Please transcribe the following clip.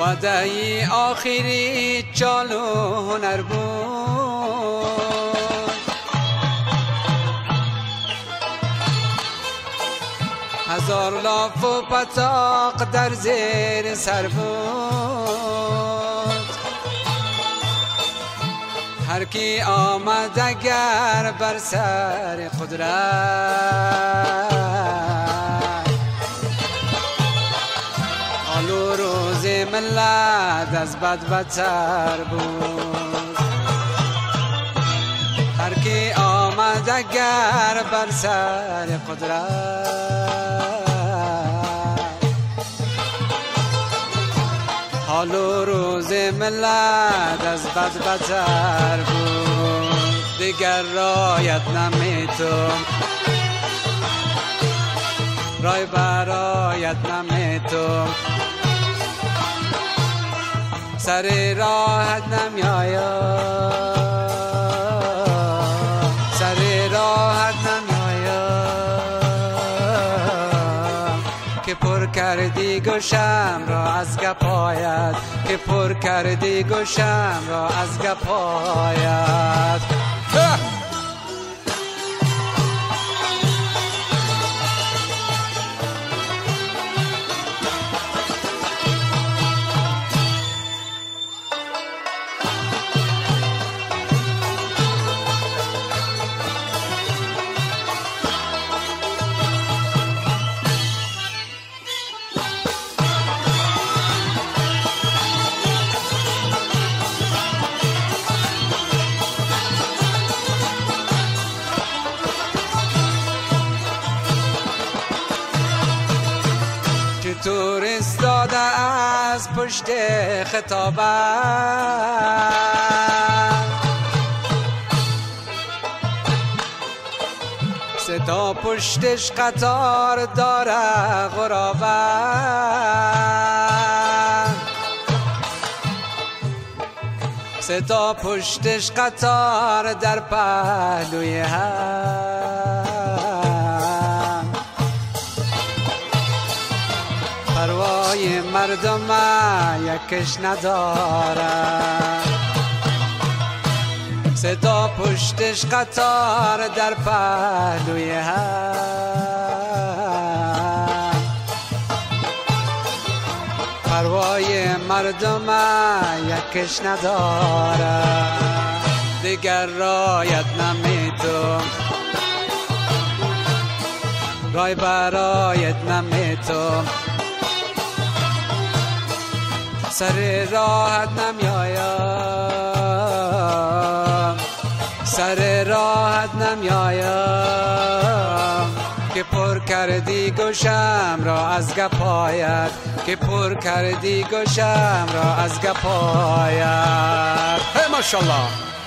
وعده آخری چال و هنر بود، هزار لاف و پتاق در زیر سر بود. هر کی آمد اگر بر سر قدرت، حال و روز ملت از بد بدتر بود. هر کی آمد اگر بر سر قدرت، حال و روز ملت از بد بدتر بود. دیگر رایت نمیتون، رای برایت نمیتون، سر راحت نمیاید، سر راحت نمیاید، که پر کردی گوشم را از گپایت، که پر کردی گوشم را از گپایت. چطور استاده از پشت خطابت، صدا پشتش قطار داره غرابت، صدا پشتش قطار در پهلوی هم، پروای مردم یکش نداره، صدا پشتش قطار در پهلوی هم، پروای مردم یکش نداره. دیگر رایت نمیتون، رای برایت نمیتون، سر راحت نمیایم، سر راحت نمیایم، که پر کردی گوشم را از گپایت، که پر کردی گوشم را از گپایت. ماشاءالله.